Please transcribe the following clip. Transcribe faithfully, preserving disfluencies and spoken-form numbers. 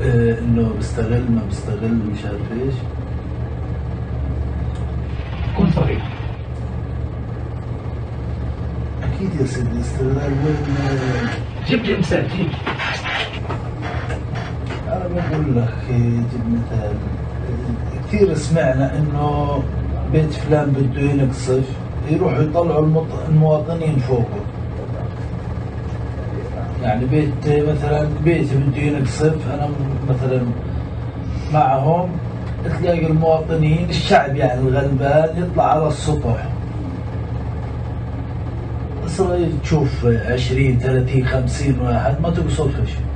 آه انه بستغل ما بستغل مش عارف ايش. كن صريح. اكيد يا سيدي استغلال وين. جيب لي مثال جيب. انا بقول لك جيب مثال. كثير سمعنا انه بيت فلان بده ينقصف يروحوا يطلعوا المواطنين فوقه. يعني بيت مثلا بيتي بده ينقصف انا مثلا معهم، تلاقي المواطنين الشعب يعني الغلبان يطلع على السطح. إسرائيل تشوف عشرين ثلاثين خمسين واحد ما تقصفش.